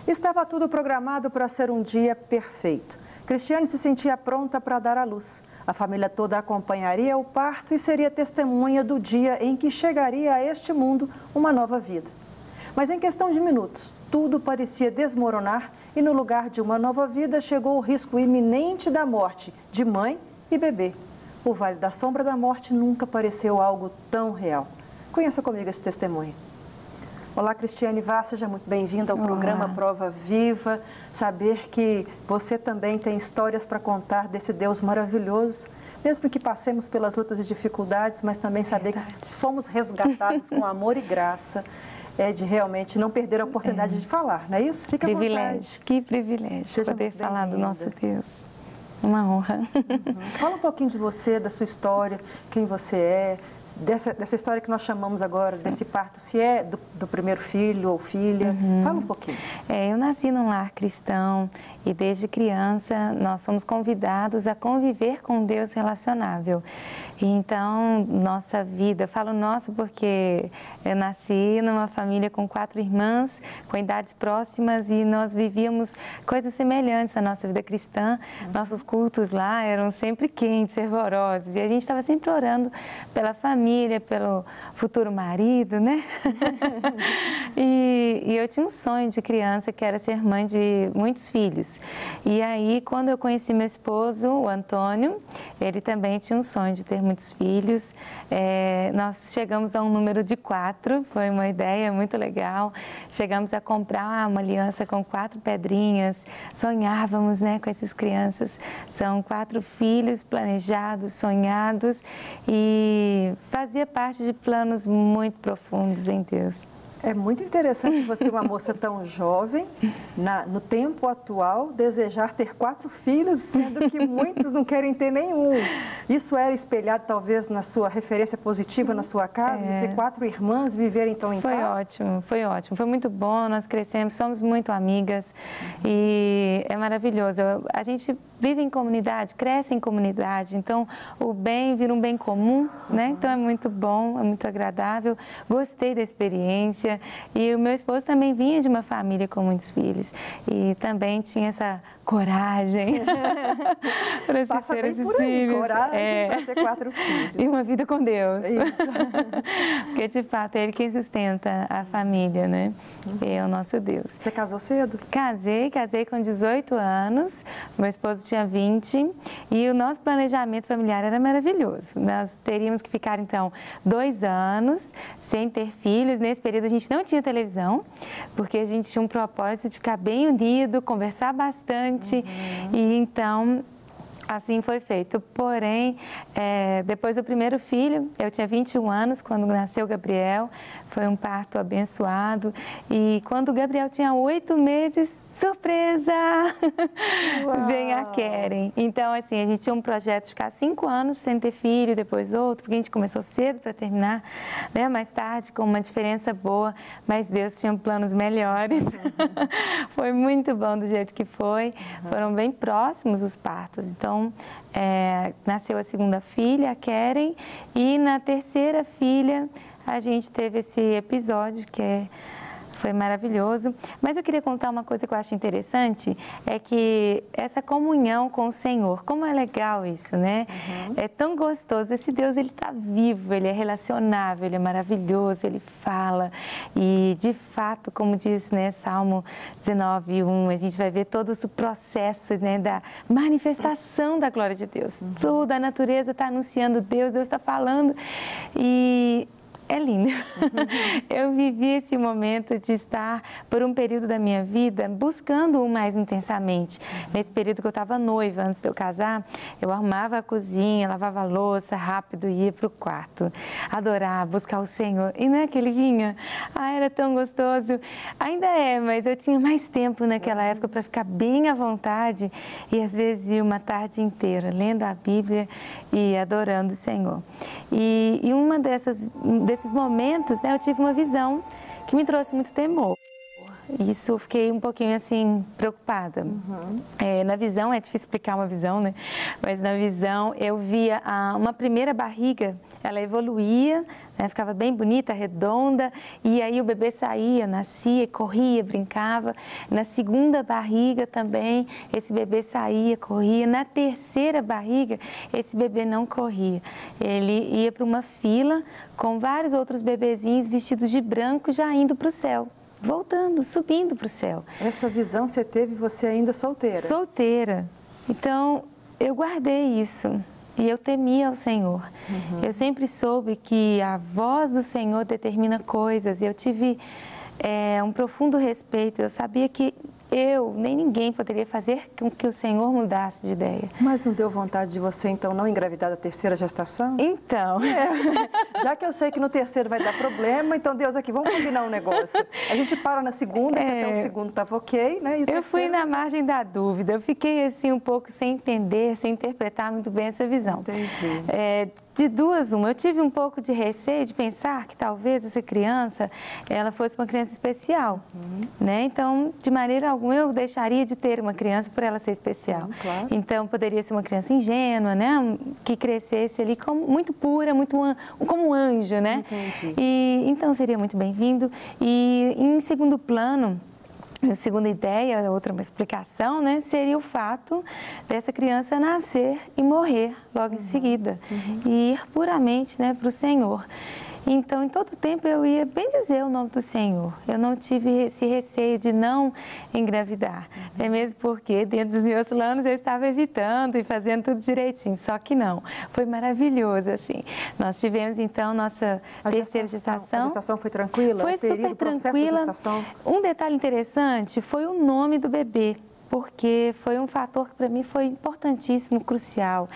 Estava tudo programado para ser um dia perfeito. Cristiane se sentia pronta para dar à luz. A família toda acompanharia o parto e seria testemunha do dia em que chegaria a este mundo uma nova vida. Mas em questão de minutos, tudo parecia desmoronar e no lugar de uma nova vida chegou o risco iminente da morte de mãe e bebê. O Vale da Sombra da Morte nunca pareceu algo tão real. Conheça comigo esse testemunho. Olá, Cristiane Vaz, seja muito bem-vinda ao programa Prova Viva. Saber que você também tem histórias para contar desse Deus maravilhoso, mesmo que passemos pelas lutas e dificuldades, mas também saber que fomos resgatados com amor e graça, é de realmente não perder a oportunidade de falar, não é isso? Fica à vontade. Que privilégio Seja poder falar do nosso Deus. Uma honra. Fala um pouquinho de você, da sua história, quem você é, dessa história que nós chamamos agora, desse parto, se é do primeiro filho ou filha. Fala um pouquinho. Eu nasci num lar cristão e desde criança nós somos convidados a conviver com Deus relacionável. E então, nossa vida, falo nossa porque eu nasci numa família com 4 irmãs, com idades próximas e nós vivíamos coisas semelhantes à nossa vida cristã. Nossos cultos lá eram sempre quentes, fervorosos e a gente estava sempre orando pela família, pelo futuro marido, né? e eu tinha um sonho de criança que era ser mãe de muitos filhos. E aí, quando eu conheci meu esposo, o Antônio, ele também tinha um sonho de ter muitos filhos. Nós chegamos a um número de 4, foi uma ideia muito legal. Chegamos a comprar uma aliança com 4 pedrinhas, sonhávamos, né, com essas crianças. São 4 filhos planejados, sonhados e fazia parte de planos muito profundos em Deus. É muito interessante você, uma moça tão jovem, no tempo atual, desejar ter 4 filhos, sendo que muitos não querem ter nenhum. Isso era espelhado, talvez, na sua referência positiva na sua casa, de ter 4 irmãs, viverem então em paz? Foi ótimo. Foi muito bom, nós crescemos, somos muito amigas e é maravilhoso. A gente vive em comunidade, cresce em comunidade, então o bem vira um bem comum, né? Então é muito bom, é muito agradável. Gostei da experiência. E o meu esposo também vinha de uma família com muitos filhos e também tinha essa coragem para Passa ter bem esses por aí, filhos. coragem para ter 4 filhos. E uma vida com Deus. Isso. Porque, de fato, é Ele quem sustenta a família, né? É o nosso Deus. Você casou cedo? Casei com 18 anos, meu esposo tinha 20 e o nosso planejamento familiar era maravilhoso. Nós teríamos que ficar, então, 2 anos sem ter filhos. Nesse período a gente não tinha televisão, porque a gente tinha um propósito de ficar bem unido, conversar bastante e então assim foi feito. Porém, depois do primeiro filho, eu tinha 21 anos quando nasceu o Gabriel, foi um parto abençoado e quando o Gabriel tinha 8 meses, surpresa! Vem a Keren. Então, assim, a gente tinha um projeto de ficar 5 anos sem ter filho, depois outro, porque a gente começou cedo para terminar, né? Mais tarde, com uma diferença boa, mas Deus tinha planos melhores. Foi muito bom do jeito que foi. Foram bem próximos os partos. Então, nasceu a segunda filha, a Keren, e na terceira filha a gente teve esse episódio que foi maravilhoso, mas eu queria contar uma coisa que eu acho interessante, é que essa comunhão com o Senhor, como é legal isso, né? É tão gostoso, esse Deus, ele está vivo, ele é relacionável, ele é maravilhoso, ele fala e de fato, como diz, né, Salmo 19:1, a gente vai ver todo esse processo, né, da manifestação da glória de Deus, toda a natureza está anunciando Deus está falando e é lindo. Eu vivi esse momento de estar, por um período da minha vida, buscando-o mais intensamente. Nesse período que eu estava noiva, antes de eu casar, eu arrumava a cozinha, lavava a louça rápido e ia para o quarto. Adorar, buscar o Senhor. E não é que ele vinha? Era tão gostoso. Ainda é, mas eu tinha mais tempo naquela época para ficar bem à vontade e às vezes ia uma tarde inteira lendo a Bíblia e adorando o Senhor. E uma desses momentos, né, eu tive uma visão que me trouxe muito temor. Isso eu fiquei um pouquinho assim, preocupada. Na visão, é difícil explicar uma visão, né? Mas na visão eu via uma primeira barriga, ela evoluía, né? Ficava bem bonita, redonda, e aí o bebê saía, nascia, corria, brincava. Na segunda barriga também, esse bebê saía, corria. Na terceira barriga, esse bebê não corria. Ele ia para uma fila com vários outros bebezinhos vestidos de branco, já indo para o céu. Voltando, subindo para o céu. Essa visão você teve você ainda solteira? Solteira. Então, eu guardei isso e eu temia ao Senhor. Eu sempre soube que a voz do Senhor determina coisas e eu tive um profundo respeito. Eu sabia que eu, nem ninguém poderia fazer com que o Senhor mudasse de ideia. Mas não deu vontade de você, então, não engravidar da terceira gestação? Então... Já que eu sei que no terceiro vai dar problema, então, Deus, aqui, vamos combinar um negócio. A gente para na segunda, que até o segundo estava ok, né? Eu fui na margem da dúvida. Eu fiquei, assim, um pouco sem entender, sem interpretar muito bem essa visão. Entendi. De duas, uma. Eu tive um pouco de receio de pensar que talvez essa criança, ela fosse uma criança especial, né? Então, de maneira alguma, eu deixaria de ter uma criança por ela ser especial. Sim, claro. Então, poderia ser uma criança ingênua, né? Que crescesse ali como muito pura, como um anjo, né? Entendi. E, então, seria muito bem-vindo. E, em segundo plano, a segunda ideia, outra explicação, né, seria o fato dessa criança nascer e morrer logo em seguida e ir puramente, né, para o Senhor. Então, em todo tempo eu ia bem dizer o nome do Senhor. Eu não tive esse receio de não engravidar. É mesmo porque dentro dos meus planos eu estava evitando e fazendo tudo direitinho. Só que não. Foi maravilhoso, assim. Nós tivemos, então, nossa terceira gestação. A gestação foi tranquila? Foi super tranquila. Um detalhe interessante foi o nome do bebê. Porque foi um fator que para mim foi importantíssimo, crucial.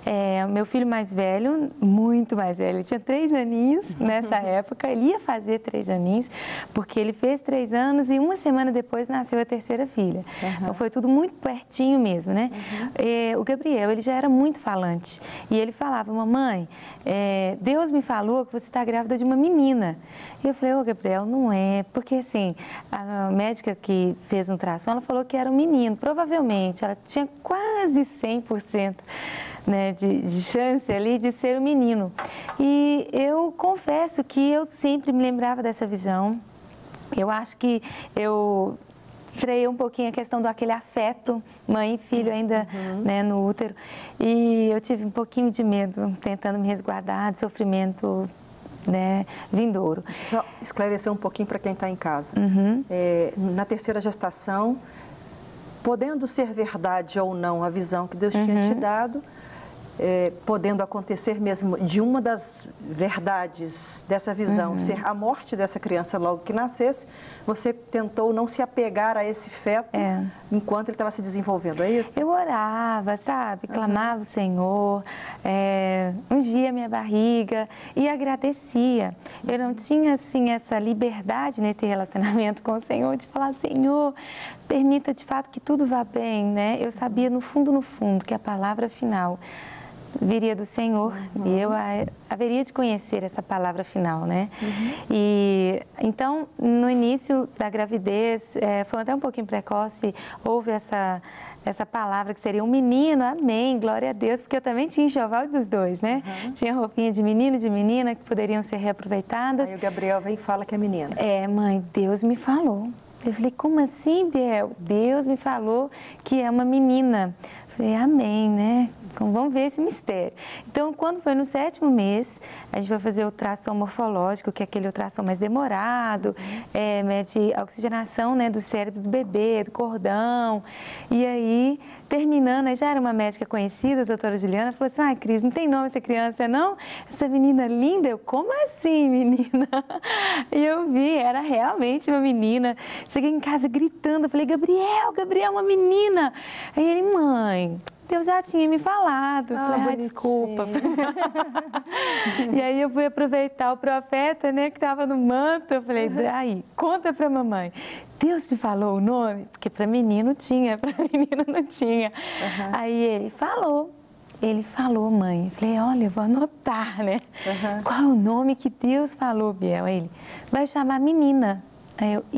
Meu filho mais velho, muito mais velho, ele tinha 3 aninhos nessa época, ele ia fazer 3 aninhos, porque ele fez 3 anos e uma semana depois nasceu a terceira filha. Então foi tudo muito pertinho mesmo, né? O Gabriel, ele já era muito falante e ele falava: mamãe, Deus me falou que você está grávida de uma menina. E eu falei: ô Gabriel, não é, porque assim, a médica que fez um ultrassom, ela falou que era um menino, provavelmente, ela tinha quase 100%, né, de chance ali de ser um menino. E eu confesso que eu sempre me lembrava dessa visão. Eu acho que eu freiei um pouquinho a questão daquele afeto, mãe e filho ainda, né, no útero. E eu tive um pouquinho de medo, tentando me resguardar de sofrimento, né, vindouro. Deixa eu só esclarecer um pouquinho para quem está em casa. Na terceira gestação, podendo ser verdade ou não a visão que Deus tinha te dado, podendo acontecer mesmo de uma das verdades dessa visão ser a morte dessa criança logo que nascesse, você tentou não se apegar a esse feto enquanto ele estava se desenvolvendo, é isso? Eu orava, sabe? Clamava o Senhor, ungia minha barriga e agradecia. Eu não tinha, assim, essa liberdade nesse relacionamento com o Senhor de falar: Senhor, permita de fato que tudo vá bem, né? Eu sabia no fundo, que a palavra final viria do Senhor e eu haveria de conhecer essa palavra final, né? E então, no início da gravidez, foi até um pouquinho precoce, houve essa palavra que seria um menino, amém, glória a Deus, porque eu também tinha enxoval dos dois, né? Tinha roupinha de menino e de menina que poderiam ser reaproveitadas. Aí o Gabriel vem e fala que é menina. Mãe, Deus me falou. Eu falei: como assim, Biel? Deus me falou que é uma menina. Eu falei: amém, né? Então, vamos ver esse mistério. Então, quando foi no 7º mês, a gente vai fazer o ultrassom morfológico, que é aquele ultrassom mais demorado, mede a oxigenação, né, do cérebro do bebê, do cordão. E aí, terminando, aí já era uma médica conhecida, a doutora Juliana, falou assim: Cris, não tem nome essa criança, não? Essa menina linda? Eu: como assim, menina? E eu vi, era realmente uma menina. Cheguei em casa gritando, falei: Gabriel, uma menina. Aí ele: mãe, Deus já tinha me falado. Eu falei: desculpa. E aí eu fui aproveitar o profeta, né, que estava no manto. Eu falei: aí, conta pra mamãe. Deus te falou o nome? Porque para menino tinha, para menina não tinha. Aí ele falou. Ele falou, mãe. Eu falei: olha, eu vou anotar, né? Qual é o nome que Deus falou, Biel? Aí ele: vai chamar menina. Aí eu,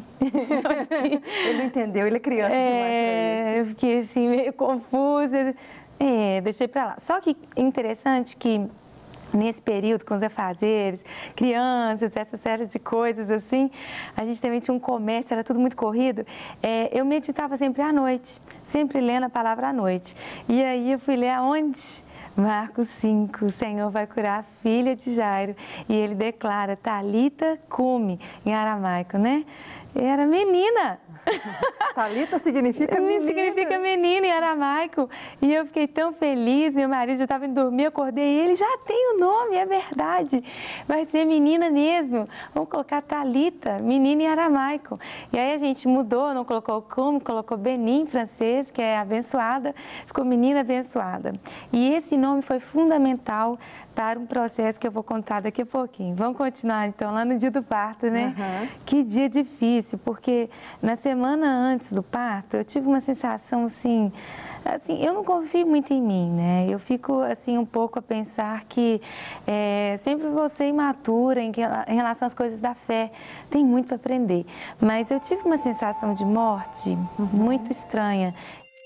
Ele não entendeu, ele é criança demais pra isso. Eu fiquei assim, meio confusa. Deixei pra lá. Só que interessante que nesse período, com os afazeres, crianças, essa série de coisas assim, a gente também tinha um comércio, era tudo muito corrido. Eu meditava sempre à noite, sempre lendo a palavra à noite. E aí eu fui ler aonde? Marcos 5, o Senhor vai curar a filha de Jairo. E ele declara, Talita cumi, em aramaico, né? Era menina. Talita significa menina. Significa menina em aramaico. E eu fiquei tão feliz, meu marido já estava indo dormir, eu acordei e ele já tem o nome, é verdade. Vai ser menina mesmo. Vamos colocar Talita, menina em aramaico. E aí a gente mudou, não colocou como, colocou Benin em francês, que é abençoada, ficou menina abençoada. E esse nome foi fundamental para um processo que eu vou contar daqui a pouquinho. Vamos continuar então lá no dia do parto, né? Uhum. Que dia difícil, porque na semana antes do parto eu tive uma sensação assim, eu não confio muito em mim, né? Eu fico assim um pouco a pensar que sempre vou ser imatura em relação às coisas da fé, tem muito para aprender. Mas eu tive uma sensação de morte muito estranha.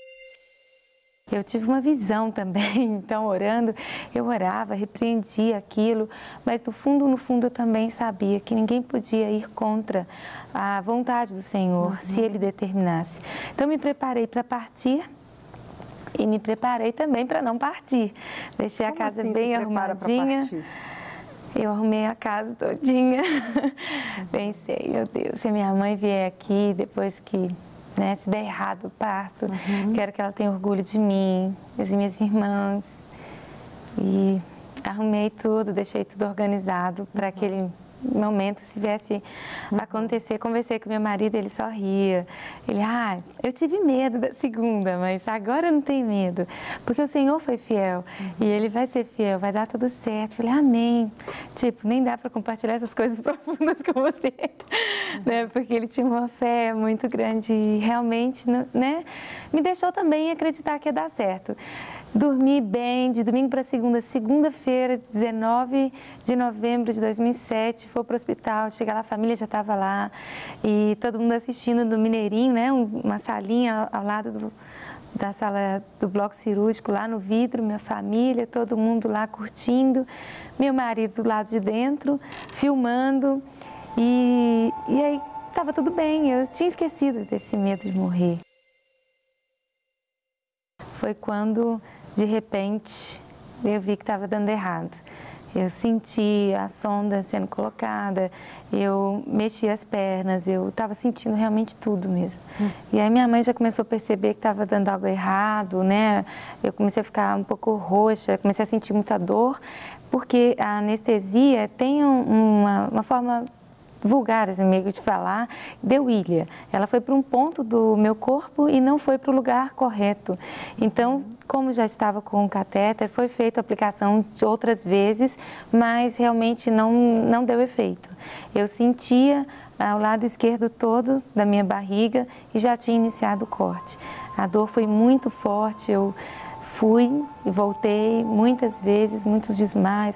Eu tive uma visão também, então orando, eu orava, repreendia aquilo, mas no fundo eu também sabia que ninguém podia ir contra a vontade do Senhor, se Ele determinasse. Então me preparei para partir e me preparei também para não partir. Deixei a casa bem arrumadinha. Eu arrumei a casa todinha. Pensei, meu Deus, se minha mãe vier aqui depois que... se der errado o parto, quero que ela tenha orgulho de mim, das minhas irmãs. E arrumei tudo, deixei tudo organizado para aquele momento, se viesse acontecer. Conversei com meu marido, ele só ria. Ele, eu tive medo da segunda, mas agora eu não tenho medo, porque o Senhor foi fiel e Ele vai ser fiel, vai dar tudo certo. Falei, amém. Nem dá para compartilhar essas coisas profundas com você, né? Porque ele tinha uma fé muito grande e realmente, né, me deixou também acreditar que ia dar certo. Dormi bem, de domingo para segunda-feira, 19 de novembro de 2007, fui para o hospital, cheguei lá, a família já estava lá e todo mundo assistindo no Mineirinho, né, uma salinha ao lado da sala do bloco cirúrgico, lá no vidro, minha família, todo mundo lá curtindo, meu marido do lado de dentro, filmando e aí estava tudo bem, eu tinha esquecido desse medo de morrer. Foi quando... de repente, eu vi que estava dando errado. Eu senti a sonda sendo colocada, eu mexi as pernas, eu estava sentindo realmente tudo mesmo. E aí minha mãe já começou a perceber que estava dando algo errado, né? Eu comecei a ficar um pouco roxa, comecei a sentir muita dor, porque a anestesia tem uma forma vulgar, assim, meio de falar, deu ilha. Ela foi para um ponto do meu corpo e não foi para o lugar correto. Então, como já estava com o catéter, foi feita a aplicação de outras vezes, mas realmente não deu efeito. Eu sentia o lado esquerdo todo da minha barriga e já tinha iniciado o corte. A dor foi muito forte, eu fui e voltei muitas vezes, muitos desmaios.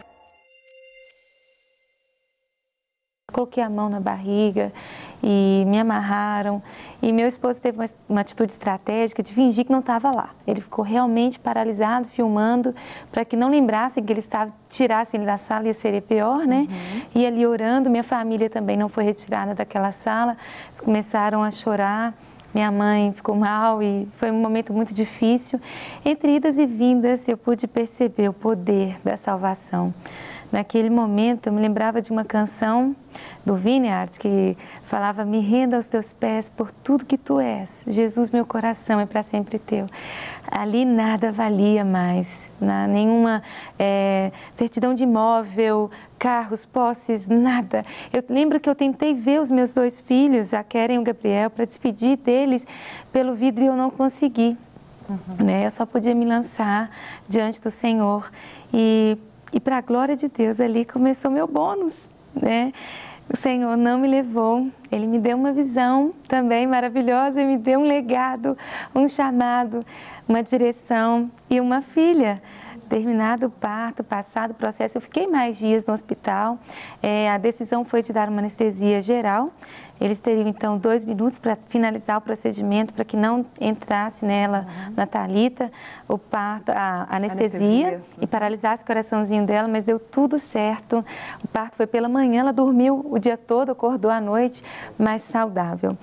Coloquei a mão na barriga e me amarraram. E meu esposo teve uma atitude estratégica de fingir que não estava lá. Ele ficou realmente paralisado, filmando, para que não lembrassem que ele estava, tirassem ele da sala, ia ser pior, né? E ali orando, minha família também não foi retirada daquela sala. Eles começaram a chorar. Minha mãe ficou mal e foi um momento muito difícil. Entre idas e vindas, eu pude perceber o poder da salvação. Naquele momento, eu me lembrava de uma canção do Vineyard que falava: me renda aos teus pés por tudo que tu és. Jesus, meu coração é para sempre teu. Ali nada valia mais, nenhuma certidão de imóvel, carros, posses, nada. Eu lembro que eu tentei ver os meus dois filhos, a Keren e o Gabriel, para despedir deles pelo vidro e eu não consegui. Né? Eu só podia me lançar diante do Senhor. E para a glória de Deus, ali começou meu bônus, né? O Senhor não me levou, Ele me deu uma visão também maravilhosa, Ele me deu um legado, um chamado, uma direção e uma filha Terminado o parto, passado o processo, eu fiquei mais dias no hospital. A decisão foi de dar uma anestesia geral. Eles teriam, então, 2 minutos para finalizar o procedimento, para que não entrasse nela, na Thalita, o parto, a anestesia e paralisasse o coraçãozinho dela, mas deu tudo certo. O parto foi pela manhã, ela dormiu o dia todo, acordou à noite, mas saudável.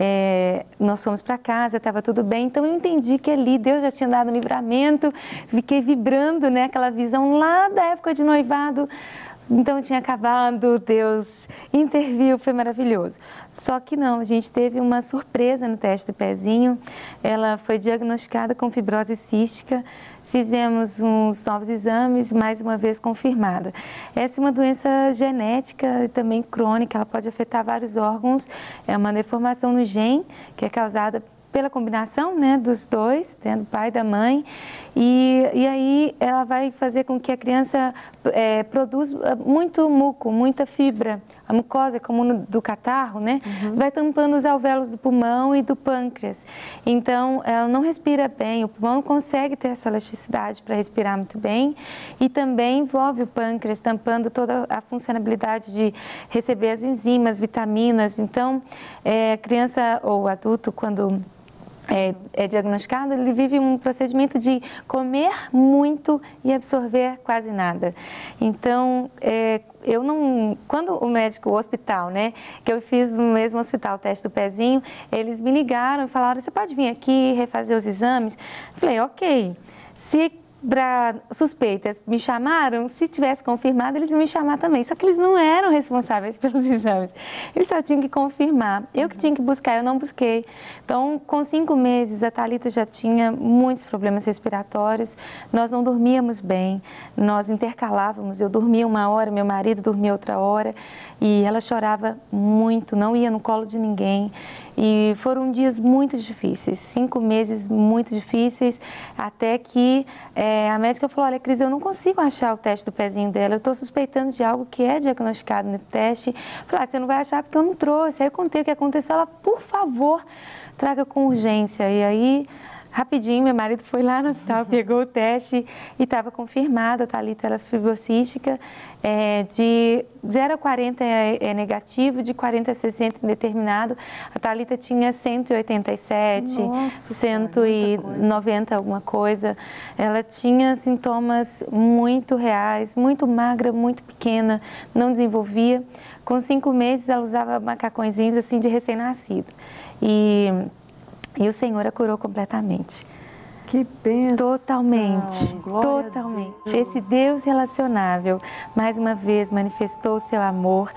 Nós fomos para casa, estava tudo bem, então eu entendi que ali Deus já tinha dado um livramento, fiquei vibrando, né, aquela visão lá da época de noivado. Então tinha acabado, Deus interviu, foi maravilhoso. Só que não, a gente teve uma surpresa no teste do pezinho. Ela foi diagnosticada com fibrose cística. Fizemos uns novos exames, mais uma vez confirmada. Essa é uma doença genética e também crônica, ela pode afetar vários órgãos. É uma deformação no gene, que é causada pela combinação, né, dos dois, né, do pai e da mãe, e aí ela vai fazer com que a criança produza muito muco, muita fibra. A mucosa, como do catarro, né, vai tampando os alvéolos do pulmão e do pâncreas. Então, ela não respira bem, o pulmão não consegue ter essa elasticidade para respirar muito bem, e também envolve o pâncreas, tampando toda a funcionalidade de receber as enzimas, vitaminas. Então, a criança ou adulto, quando é diagnosticado, ele vive um procedimento de comer muito e absorver quase nada. Então, eu não... Quando o hospital, né, que eu fiz no mesmo hospital o teste do pezinho, eles me ligaram e falaram, você pode vir aqui refazer os exames? Eu falei, ok. Se para suspeitas me chamaram, se tivesse confirmado, eles iam me chamar também. Só que eles não eram responsáveis pelos exames. Eles só tinham que confirmar. Eu que tinha que buscar, eu não busquei. Então, com 5 meses, a Thalita já tinha muitos problemas respiratórios. Nós não dormíamos bem, nós intercalávamos. Eu dormia uma hora, meu marido dormia outra hora. E ela chorava muito, não ia no colo de ninguém. E foram dias muito difíceis, 5 meses muito difíceis, até que a médica falou, olha, Cris, eu não consigo achar o teste do pezinho dela, eu estou suspeitando de algo que é diagnosticado no teste. Falei, você não vai achar porque eu não trouxe. Aí eu contei o que aconteceu, ela, por favor, traga com urgência. E aí, rapidinho, meu marido foi lá no hospital, pegou o teste e estava confirmado, a Thalita era fibrocística, de 0 a 40 é negativo, de 40 a 60 indeterminado. A Thalita tinha 187, nossa, 190 alguma coisa. Ela tinha sintomas muito reais, muito magra, muito pequena, não desenvolvia. Com 5 meses ela usava macacõezinhos assim de recém-nascido. E o Senhor a curou completamente. Que bênção! Totalmente, Glória totalmente. a Deus. Esse Deus relacionável, mais uma vez, manifestou o seu amor.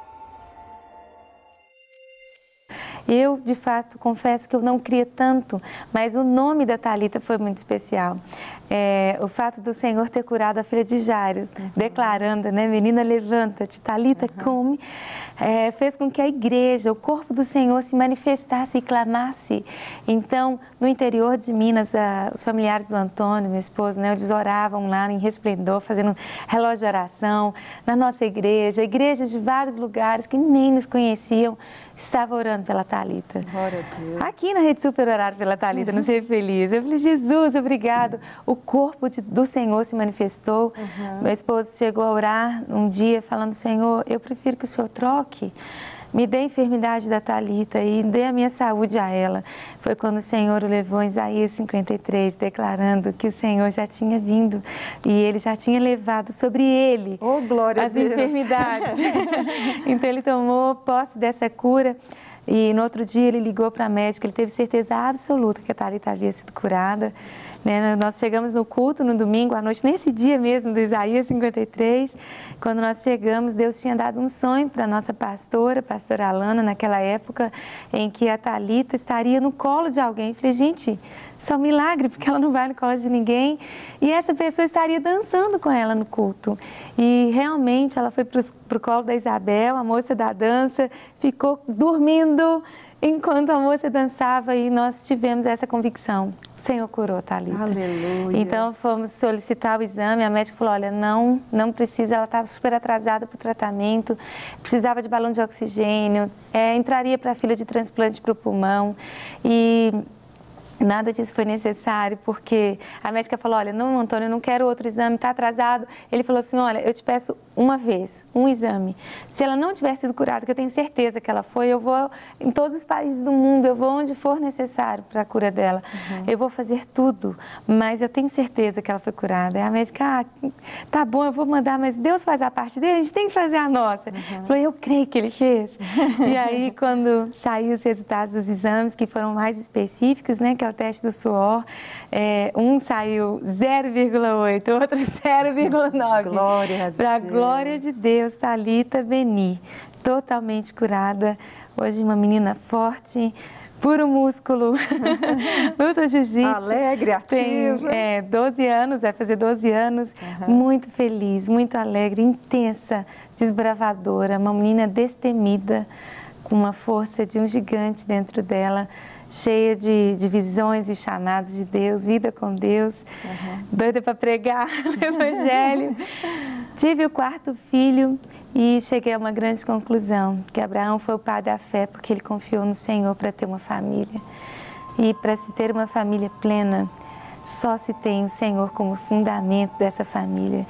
Eu, de fato, confesso que eu não cria tanto, mas o nome da Thalita foi muito especial. O fato do Senhor ter curado a filha de Jairo, declarando, né, menina, levanta-te, Thalita, come, fez com que a igreja, o corpo do Senhor se manifestasse e clamasse. Então, no interior de Minas, os familiares do Antônio, meu esposo, né, eles oravam lá em Resplendor, fazendo relógio de oração, na nossa igreja, igrejas de vários lugares que nem nos conheciam, estavam orando pela Thalita. Glória a Deus. Aqui na Rede Super oraram pela Thalita, não sei feliz. Eu falei, Jesus, obrigado. O corpo do Senhor se manifestou. Meu esposo chegou a orar um dia falando, Senhor, eu prefiro que o Senhor troque. Me dê a enfermidade da Thalita e dê a minha saúde a ela. Foi quando o Senhor o levou em Isaías 53, declarando que o Senhor já tinha vindo e Ele já tinha levado sobre Ele as enfermidades. Então, Ele tomou posse dessa cura e no outro dia Ele ligou para a médica, Ele teve certeza absoluta que a Thalita havia sido curada. Nós chegamos no culto no domingo à noite, nesse dia mesmo do Isaías 53, quando nós chegamos, Deus tinha dado um sonho para a nossa pastora, a pastora Alana, naquela época em que a Thalita estaria no colo de alguém. Eu falei, gente, isso é um milagre, porque ela não vai no colo de ninguém. E essa pessoa estaria dançando com ela no culto. E realmente ela foi para o colo da Isabel, a moça da dança, ficou dormindo enquanto a moça dançava e nós tivemos essa convicção. O Senhor curou a Thalita. Aleluia. Então fomos solicitar o exame, a médica falou, olha, não precisa, ela estava super atrasada para o tratamento, precisava de balão de oxigênio, entraria para a fila de transplante para o pulmão. E Nada disso foi necessário, porque a médica falou, olha, não, Antônio, eu não quero outro exame, está atrasado. Ele falou assim, olha, eu te peço uma vez, um exame. Se ela não tiver sido curada, que eu tenho certeza que ela foi, eu vou em todos os países do mundo, eu vou onde for necessário para a cura dela. Eu vou fazer tudo, mas eu tenho certeza que ela foi curada. Aí a médica, tá bom, eu vou mandar, mas Deus faz a parte dele, a gente tem que fazer a nossa. Eu falei, eu creio que ele fez. E aí, quando saíram os resultados dos exames, que foram mais específicos, né, que é o teste do suor, um saiu 0,8, outro 0,9. Glória a Deus. Para a glória de Deus, Thalita Beni, totalmente curada. Hoje uma menina forte, puro músculo, luta jiu-jitsu. Alegre, ativa. Tem 12 anos, vai fazer 12 anos, muito feliz, muito alegre, intensa, desbravadora, uma menina destemida, com uma força de um gigante dentro dela, cheia de visões e chamados de Deus, vida com Deus, doida para pregar o Evangelho. Tive o 4º filho e cheguei a uma grande conclusão, que Abraão foi o pai da fé, porque ele confiou no Senhor para ter uma família. E para se ter uma família plena, só se tem o Senhor como fundamento dessa família.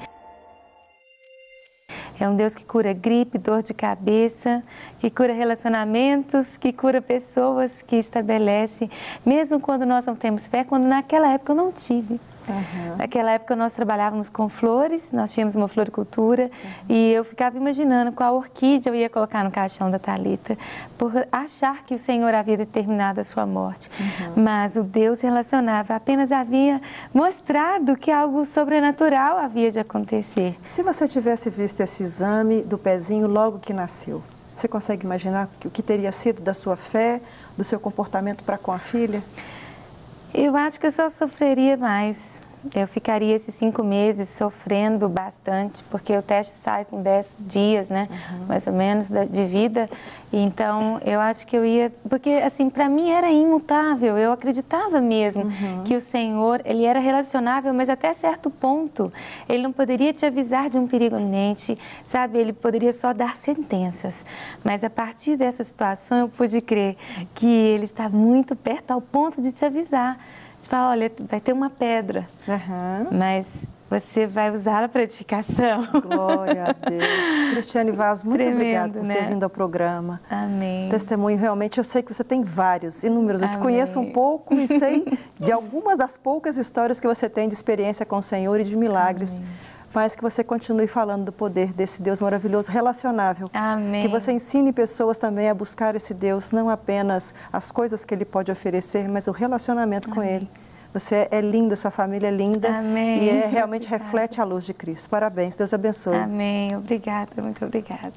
É um Deus que cura gripe, dor de cabeça, que cura relacionamentos, que cura pessoas, que estabelece, mesmo quando nós não temos fé, quando naquela época eu não tive. Naquela época nós trabalhávamos com flores, nós tínhamos uma floricultura e eu ficava imaginando qual orquídea eu ia colocar no caixão da Thalita, por achar que o Senhor havia determinado a sua morte. Mas o Deus relacionável apenas havia mostrado que algo sobrenatural havia de acontecer. Se você tivesse visto esse exame do pezinho logo que nasceu, você consegue imaginar o que teria sido da sua fé, do seu comportamento para com a filha? Eu acho que eu só sofreria mais. Eu ficaria esses 5 meses sofrendo bastante, porque o teste sai com 10 dias, né, mais ou menos, de vida. E então, eu acho que eu ia... Porque, assim, para mim era imutável. Eu acreditava mesmo que o Senhor, Ele era relacionável, mas até certo ponto. Ele não poderia te avisar de um perigo iminente, sabe? Ele poderia só dar sentenças. Mas a partir dessa situação, eu pude crer que Ele está muito perto ao ponto de te avisar. Você fala, olha, vai ter uma pedra, mas você vai usá-la para edificação. Glória a Deus. Cristiane Vaz, muito obrigada por ter vindo ao programa. Amém. Testemunho, realmente, eu sei que você tem vários, inúmeros. Eu te conheço um pouco e sei de algumas das poucas histórias que você tem de experiência com o Senhor e de milagres. Mas que você continue falando do poder desse Deus maravilhoso, relacionável. Amém. Que você ensine pessoas também a buscar esse Deus, não apenas as coisas que Ele pode oferecer, mas o relacionamento com Ele. Você é linda, sua família é linda. Amém. E realmente reflete a luz de Cristo. Parabéns, Deus abençoe. Amém, obrigada, muito obrigada.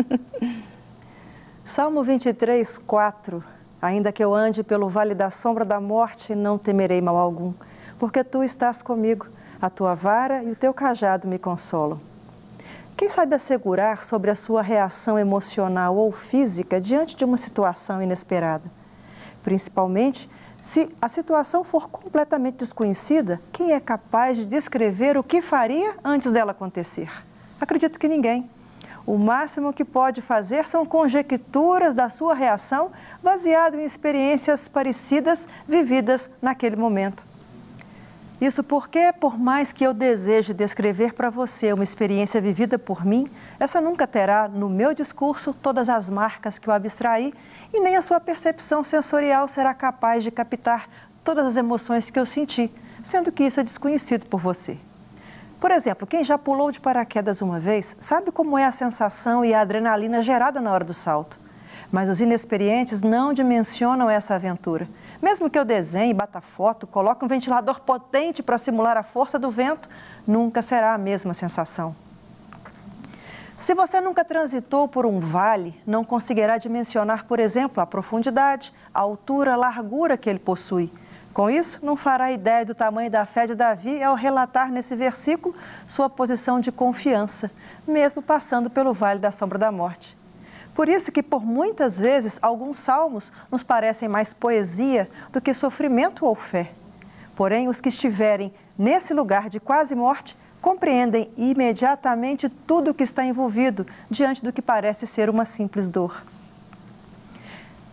Salmo 23, 4. Ainda que eu ande pelo vale da sombra da morte, não temerei mal algum, porque Tu estás comigo. A Tua vara e o Teu cajado me consolam. Quem sabe assegurar sobre a sua reação emocional ou física diante de uma situação inesperada? Principalmente, se a situação for completamente desconhecida, quem é capaz de descrever o que faria antes dela acontecer? Acredito que ninguém. O máximo que pode fazer são conjecturas da sua reação, baseado em experiências parecidas vividas naquele momento. Isso porque, por mais que eu deseje descrever para você uma experiência vivida por mim, essa nunca terá, no meu discurso, todas as marcas que eu abstraí e nem a sua percepção sensorial será capaz de captar todas as emoções que eu senti, sendo que isso é desconhecido por você. Por exemplo, quem já pulou de paraquedas uma vez sabe como é a sensação e a adrenalina gerada na hora do salto. Mas os inexperientes não dimensionam essa aventura. Mesmo que eu desenhe, bata foto, coloque um ventilador potente para simular a força do vento, nunca será a mesma sensação. Se você nunca transitou por um vale, não conseguirá dimensionar, por exemplo, a profundidade, a altura, a largura que ele possui. Com isso, não fará ideia do tamanho da fé de Davi ao relatar nesse versículo sua posição de confiança, mesmo passando pelo vale da sombra da morte. Por isso que, por muitas vezes, alguns salmos nos parecem mais poesia do que sofrimento ou fé. Porém, os que estiverem nesse lugar de quase morte compreendem imediatamente tudo o que está envolvido diante do que parece ser uma simples dor.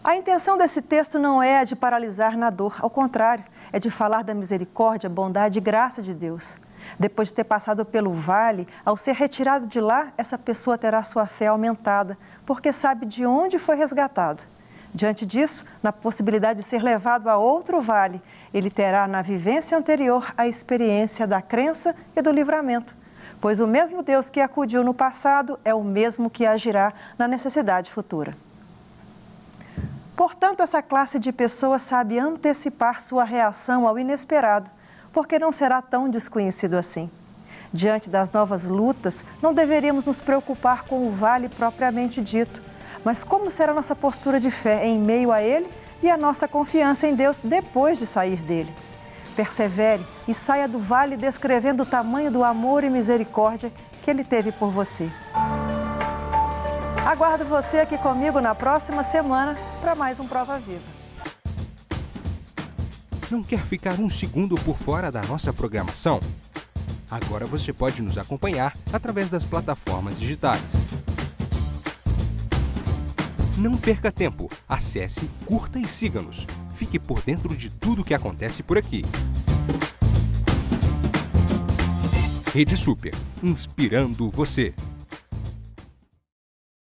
A intenção desse texto não é a de paralisar na dor, ao contrário, é de falar da misericórdia, bondade e graça de Deus. Depois de ter passado pelo vale, ao ser retirado de lá, essa pessoa terá sua fé aumentada, porque sabe de onde foi resgatado. Diante disso, na possibilidade de ser levado a outro vale, ele terá na vivência anterior a experiência da crença e do livramento, pois o mesmo Deus que acudiu no passado é o mesmo que agirá na necessidade futura. Portanto, essa classe de pessoas sabe antecipar sua reação ao inesperado, porque não será tão desconhecido assim. Diante das novas lutas, não deveríamos nos preocupar com o vale propriamente dito, mas como será nossa postura de fé em meio a ele e a nossa confiança em Deus depois de sair dele. Persevere e saia do vale descrevendo o tamanho do amor e misericórdia que ele teve por você. Aguardo você aqui comigo na próxima semana para mais um Prova Viva. Não quer ficar um segundo por fora da nossa programação? Agora você pode nos acompanhar através das plataformas digitais. Não perca tempo, acesse, curta e siga-nos. Fique por dentro de tudo o que acontece por aqui. Rede Super, inspirando você.